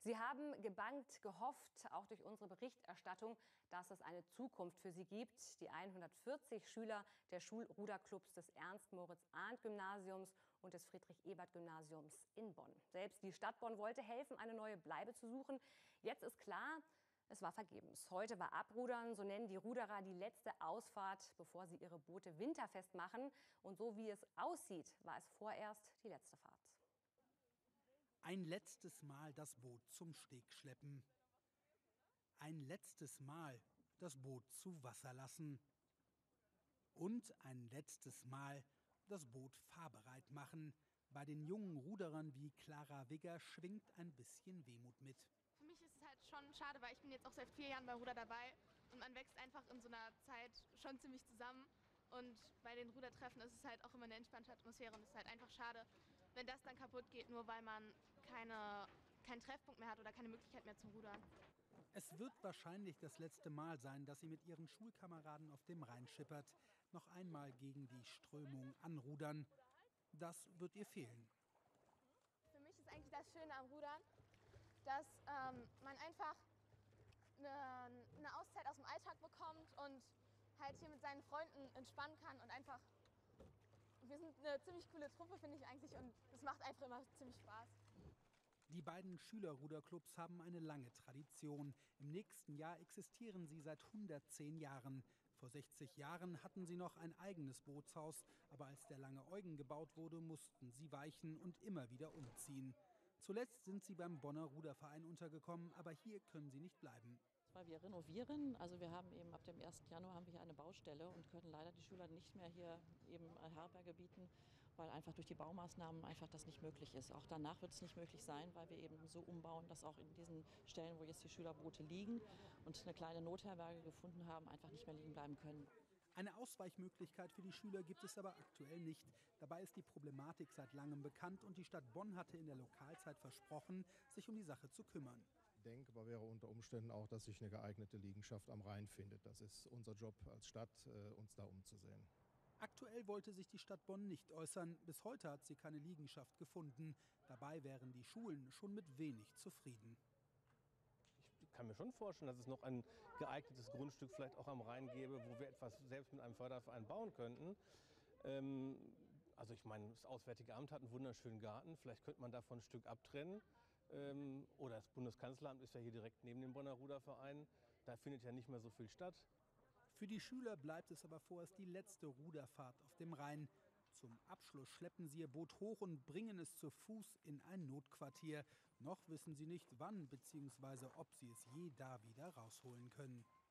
Sie haben gebangt, gehofft, auch durch unsere Berichterstattung, dass es eine Zukunft für Sie gibt. Die 140 Schüler der Schulruderclubs des Ernst-Moritz-Arndt-Gymnasiums und des Friedrich-Ebert-Gymnasiums in Bonn. Selbst die Stadt Bonn wollte helfen, eine neue Bleibe zu suchen. Jetzt ist klar, es war vergebens. Heute war Abrudern, so nennen die Ruderer die letzte Ausfahrt, bevor sie ihre Boote winterfest machen. Und so wie es aussieht, war es vorerst die letzte Fahrt. Ein letztes Mal das Boot zum Steg schleppen. Ein letztes Mal das Boot zu Wasser lassen. Und ein letztes Mal das Boot fahrbereit machen. Bei den jungen Ruderern wie Clara Wigger schwingt ein bisschen Wehmut mit. Für mich ist es halt schon schade, weil ich bin jetzt auch seit 4 Jahren beim Ruder dabei und man wächst einfach in so einer Zeit schon ziemlich zusammen. Und bei den Rudertreffen ist es halt auch immer eine entspannte Atmosphäre und es ist halt einfach schade, wenn das dann kaputt geht, nur weil man keinen Treffpunkt mehr hat oder keine Möglichkeit mehr zum Rudern. Es wird wahrscheinlich das letzte Mal sein, dass sie mit ihren Schulkameraden auf dem Rhein schippert. Noch einmal gegen die Strömung anrudern. Das wird ihr fehlen. Für mich ist eigentlich das Schöne am Rudern, dass man einfach eine Auszeit aus dem Alltag bekommt und halt hier mit seinen Freunden entspannen kann und einfach, wir sind eine ziemlich coole Truppe, finde ich eigentlich, und es macht einfach immer ziemlich Spaß. Die beiden Schülerruderclubs haben eine lange Tradition. Im nächsten Jahr existieren sie seit 110 Jahren. Vor 60 Jahren hatten sie noch ein eigenes Bootshaus, aber als der Lange Eugen gebaut wurde, mussten sie weichen und immer wieder umziehen. Zuletzt sind sie beim Bonner Ruderverein untergekommen, aber hier können sie nicht bleiben. Weil wir renovieren, also wir haben eben ab dem 1. Januar haben wir hier eine Baustelle und können leider die Schüler nicht mehr hier eben Herberge bieten, weil einfach durch die Baumaßnahmen einfach das nicht möglich ist. Auch danach wird es nicht möglich sein, weil wir eben so umbauen, dass auch in diesen Stellen, wo jetzt die Schülerboote liegen und eine kleine Notherberge gefunden haben, einfach nicht mehr liegen bleiben können. Eine Ausweichmöglichkeit für die Schüler gibt es aber aktuell nicht. Dabei ist die Problematik seit langem bekannt und die Stadt Bonn hatte in der Lokalzeit versprochen, sich um die Sache zu kümmern. Denkbar wäre unter Umständen auch, dass sich eine geeignete Liegenschaft am Rhein findet. Das ist unser Job als Stadt, uns da umzusehen. Aktuell wollte sich die Stadt Bonn nicht äußern. Bis heute hat sie keine Liegenschaft gefunden. Dabei wären die Schulen schon mit wenig zufrieden. Ich kann mir schon vorstellen, dass es noch ein geeignetes Grundstück vielleicht auch am Rhein gäbe, wo wir etwas selbst mit einem Förderverein bauen könnten. Also ich meine, das Auswärtige Amt hat einen wunderschönen Garten. Vielleicht könnte man davon ein Stück abtrennen. Oder das Bundeskanzleramt ist ja hier direkt neben dem Bonner Ruderverein. Da findet ja nicht mehr so viel statt. Für die Schüler bleibt es aber vorerst die letzte Ruderfahrt auf dem Rhein. Zum Abschluss schleppen sie ihr Boot hoch und bringen es zu Fuß in ein Notquartier. Noch wissen sie nicht, wann bzw. ob sie es je da wieder rausholen können.